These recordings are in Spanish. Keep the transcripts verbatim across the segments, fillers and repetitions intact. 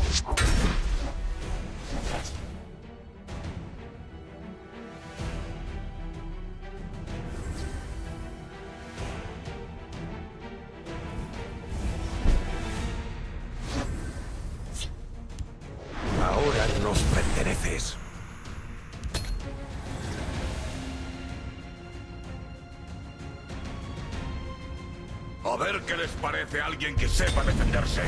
Ahora nos perteneces. A ver qué les parece a alguien que sepa defenderse.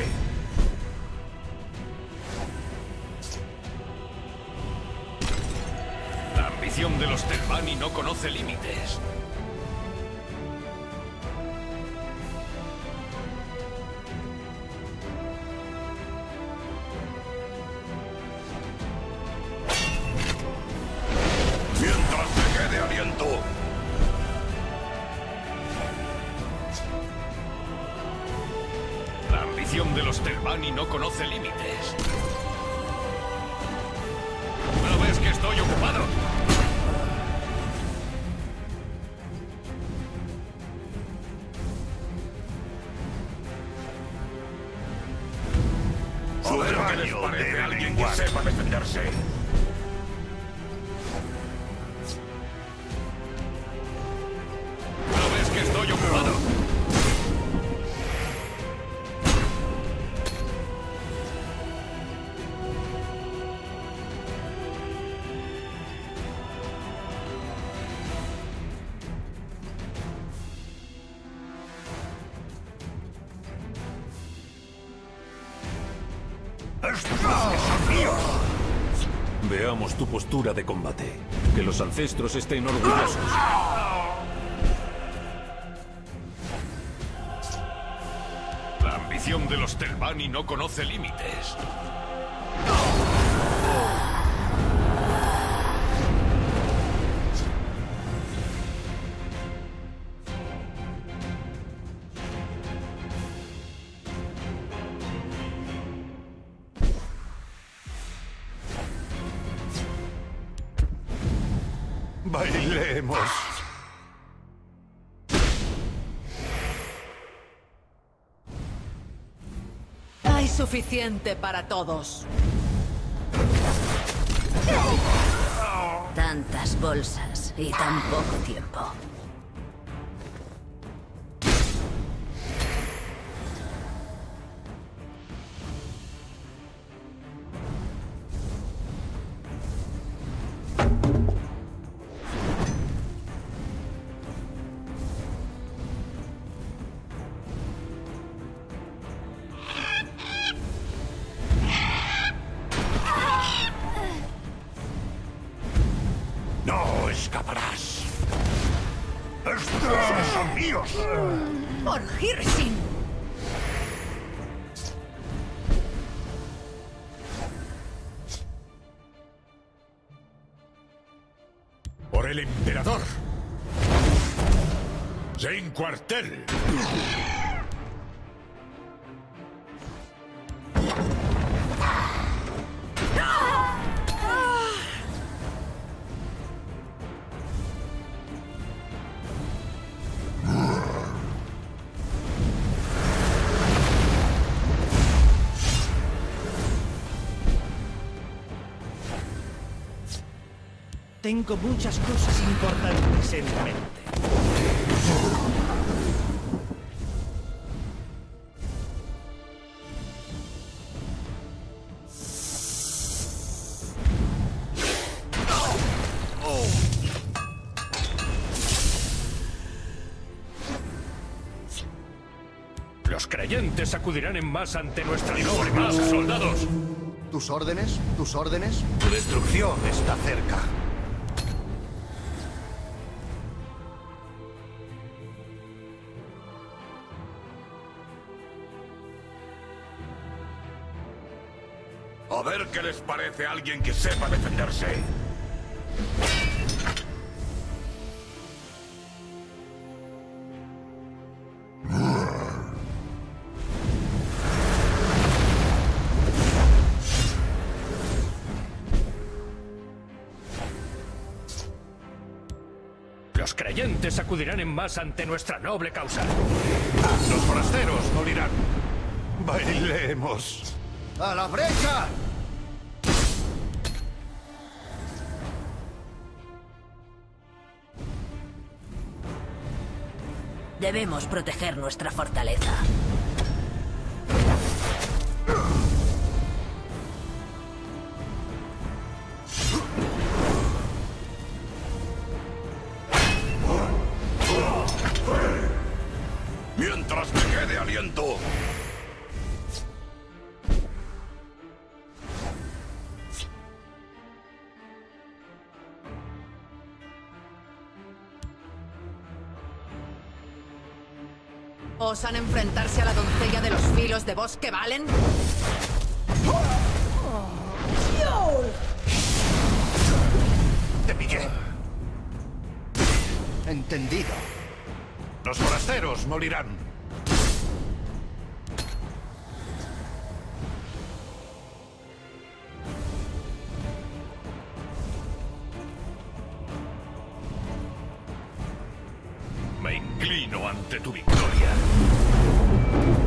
La ambición de los Telvanni no conoce límites. Mientras me quede aliento. La ambición de los Telvanni no conoce límites. ¿No ves que estoy ocupado? A ver qué les parece a alguien que sepa defenderse. ¿No ves que estoy ocupado? Veamos tu postura de combate. Que los ancestros estén orgullosos. La ambición de los Telvanni no conoce límites. Bailemos. Hay suficiente para todos. Tantas bolsas y tan poco tiempo. No escaparás. Estos son míos. ¡Por Hirsin! Por el emperador. Jane Cuartel. Tengo muchas cosas importantes en mente. Los creyentes acudirán en masa ante nuestra noble causa, soldados. ¿Tus órdenes? ¿Tus órdenes? Tu destrucción está cerca. A ver qué les parece a alguien que sepa defenderse. Los creyentes acudirán en masa ante nuestra noble causa. Los forasteros morirán. Bailemos. ¡A la brecha! Debemos proteger nuestra fortaleza. Mientras me quede aliento. ¿Osan enfrentarse a la doncella de los filos de Bosque Valen? Te pillé. Entendido. Los forasteros morirán. Me inclino ante tu victoria.